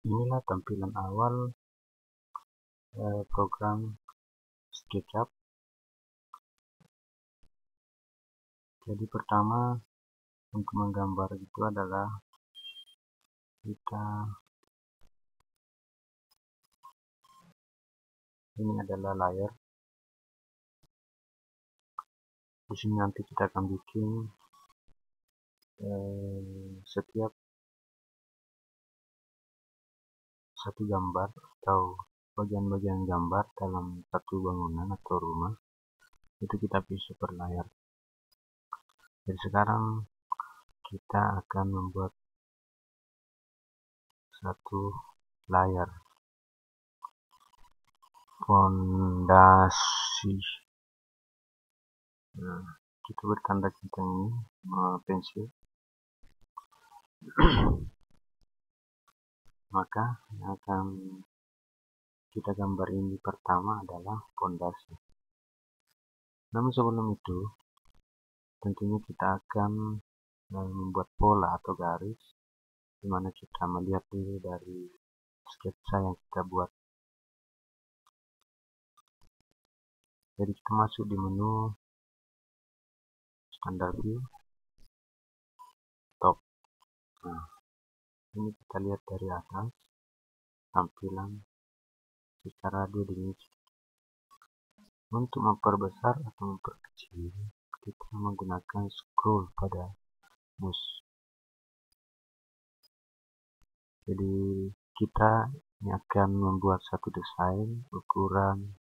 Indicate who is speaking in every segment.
Speaker 1: Inilah tampilan awal program SketchUp. Jadi pertama untuk menggambar itu adalah ini adalah layar. Di sini nanti kita akan bikin setiap satu gambar atau bagian-bagian gambar dalam satu bangunan atau rumah itu kita bisa per layar. Jadi sekarang kita akan membuat satu layar fondasi. Nah, kita bertanda centang ini pensil. Maka yang akan kita gambar ini pertama adalah fondasi. Namun sebelum itu tentunya kita akan membuat pola atau garis dimana kita melihat dulu dari sketsa yang kita buat. Jadi kita masuk di menu standar view top. Nah, ini kita lihat dari atas tampilan secara dua dimensi. Untuk memperbesar atau memperkecil kita menggunakan scroll pada mouse. Jadi kita ini akan membuat satu desain ukuran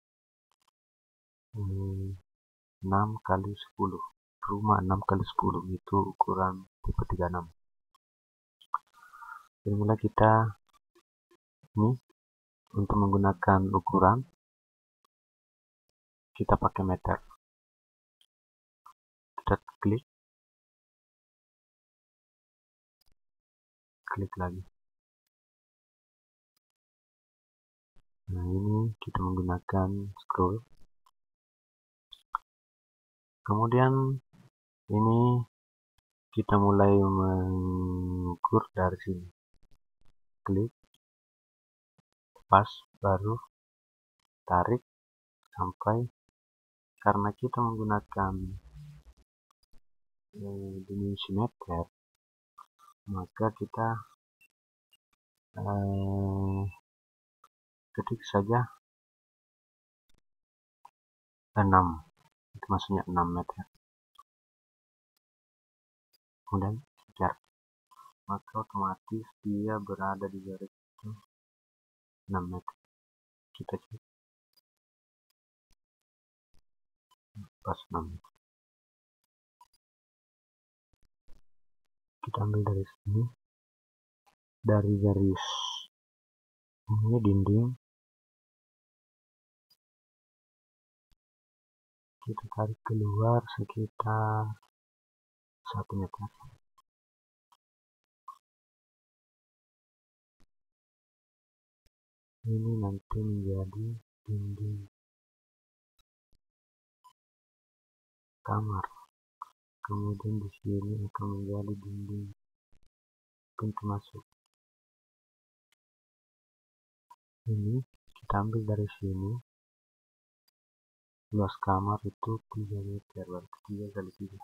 Speaker 1: 6x10, rumah 6x10 itu ukuran tipe 36. Jadi mulai kita ini untuk menggunakan ukuran kita pakai meter. Kita klik lagi. Nah, ini kita menggunakan scroll. Kemudian ini kita mulai mengukur dari sini. Klik, pas, baru tarik sampai, karena kita menggunakan dimensi meter, maka kita ketik saja 6, itu maksudnya 6 meter. Kemudian enter, maka otomatis dia berada di garis itu 6 meter. Kita cek pas 6 meter. Kita ambil dari sini, dari garis ini dinding kita tarik keluar sekitar 1 meter. Ini nanti menjadi dinding kamar. Kemudian di sini akan menjadi dinding pintu masuk. Ini kita ambil dari sini, luas kamar itu 3 meter, berarti 3 kali 3.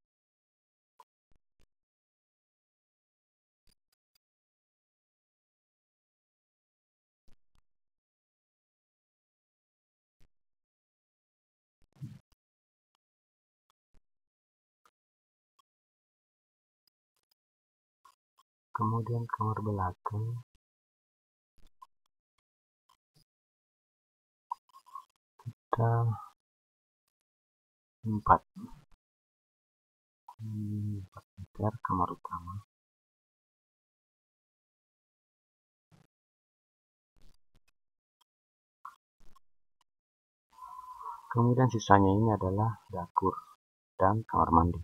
Speaker 1: Kemudian kamar belakang kita 4 meter kamar utama. Kemudian sisanya ini adalah dapur dan kamar mandi.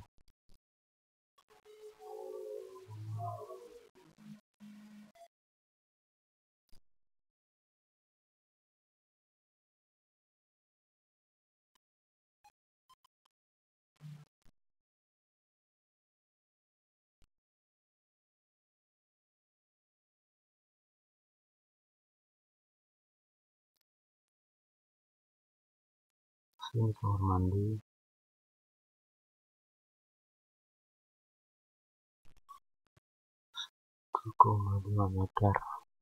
Speaker 1: Ini kamar mandi. 1,2 meter.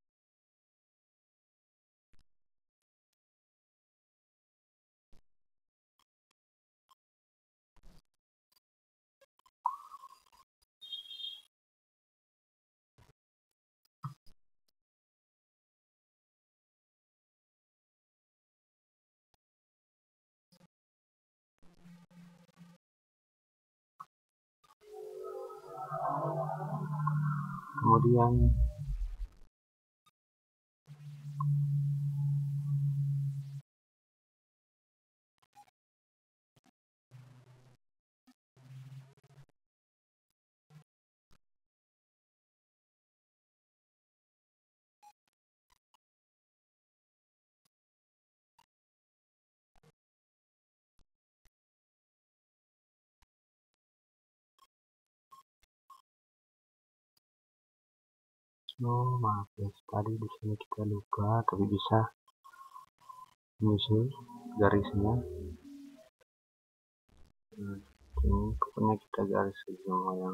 Speaker 1: Kemudian maaf ya, tadi di sini kita lupa, tapi bisa menyusul garisnya. Ini pokoknya kita garis semua yang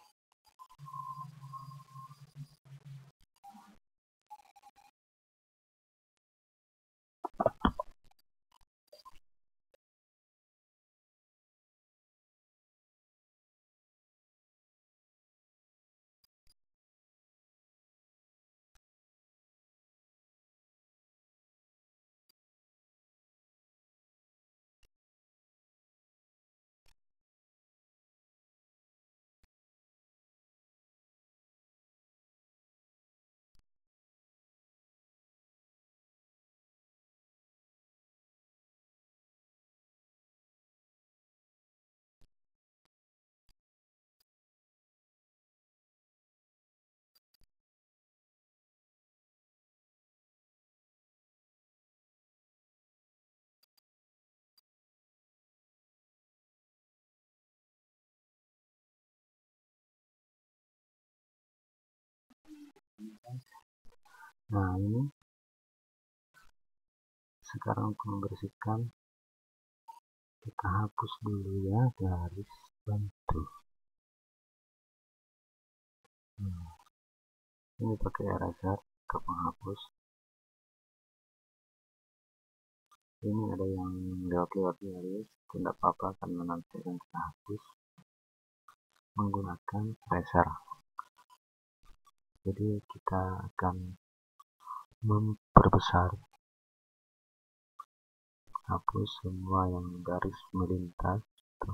Speaker 1: nah ini sekarang untuk membersihkan kita hapus dulu ya garis bantu. Ini pakai eraser ke penghapus. Ini ada yang lewat-lewat garis, tidak apa-apa karena nanti akan kita hapus menggunakan eraser. Jadi kita akan memperbesar, hapus semua yang garis melintas.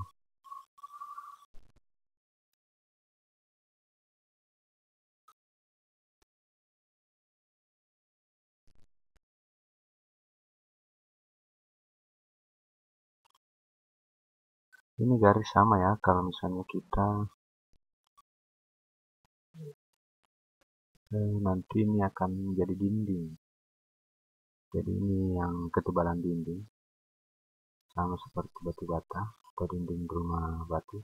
Speaker 1: Ini garis sama ya, kalau misalnya kita nanti ini akan menjadi dinding. Jadi ini yang ketebalan dinding, sama seperti batu bata atau dinding rumah batu.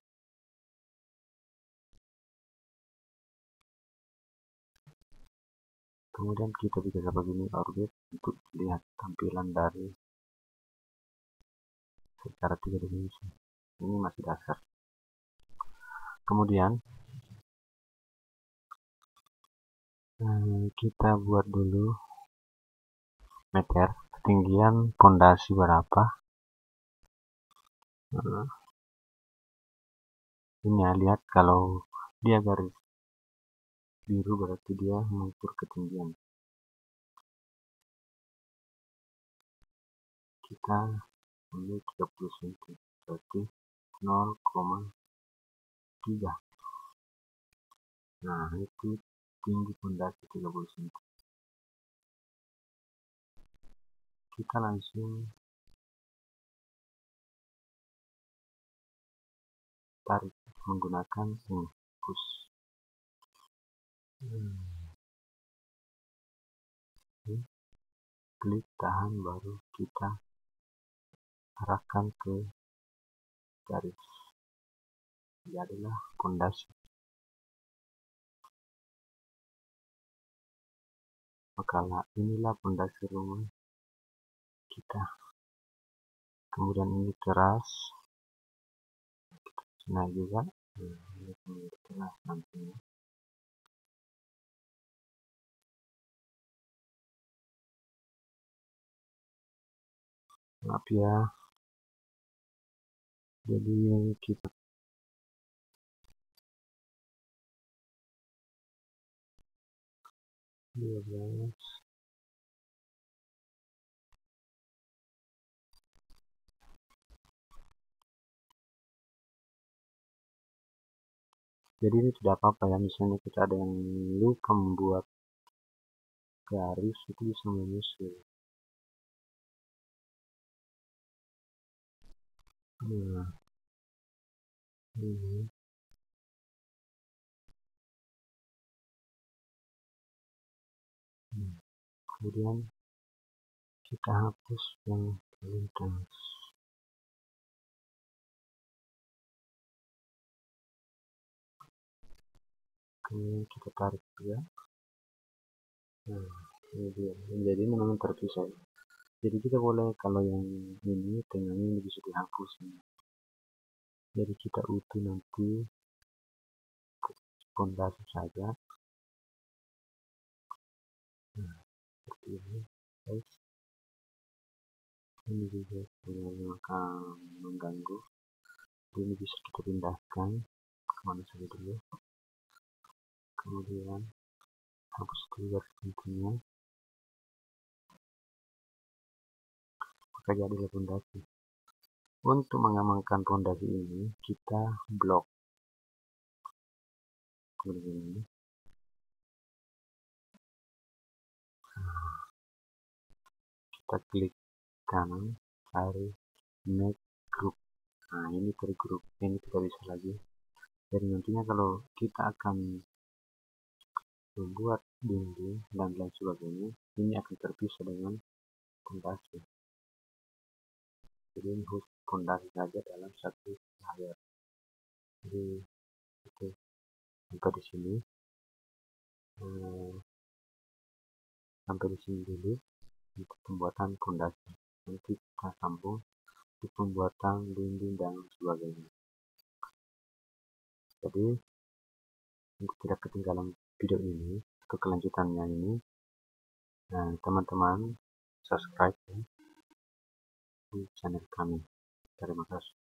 Speaker 1: Kemudian kita bisa begini orbit untuk lihat tampilan dari secara 3 dimensi. Ini masih dasar. Kemudian kita buat dulu meter ketinggian pondasi berapa. Ini ya, lihat kalau dia garis biru berarti dia mengukur ketinggian. Kita ambil 30 cm berarti 0,3. Nah itu tinggi pondasi 30 cm. Kita langsung tarik menggunakan ini push. Klik tahan, baru kita arahkan ke garis. Jadilah pondasi. Maka inilah pondasi rumah kita. kemudian ini keras, nah juga, ini keras nantinya. Maaf ya, jadi kita jadi ini tidak apa-apa ya, misalnya kita ada yang lupa membuat garis, itu bisa menyusul. Nah, ini kemudian kita hapus yang terlintas. Kemudian kita tarik juga. Nah, ini dia. Jadi memang terpisah. Jadi kita boleh, kalau yang ini tengahnya ini bisa dihapus. Jadi kita utuh nanti pondasi saja. Nah, seperti ini, guys. Ini juga sebenarnya akan mengganggu. Ini bisa kita pindahkan kemana saja dulu. Kemudian hapus dulu garis pentingnya. Maka jadilah pondasi. Untuk mengamankan pondasi ini, kita blok. Kemudian ini. Kita klik kanan, cari make group. Nah, ini tergroup. Ini tidak bisa lagi. Jadi nantinya kalau kita akan membuat dinding dan lain sebagainya, ini akan terpisah dengan pondasi. Jadi ini khusus pondasi saja dalam satu layar. Jadi itu sampai di sini. Sampai di sini dulu untuk pembuatan pondasi. Nanti kita sambung untuk pembuatan dinding dan sebagainya. Jadi untuk tidak ketinggalan video ini atau kelanjutannya ini, teman-teman subscribe ya di channel kami. Terima kasih.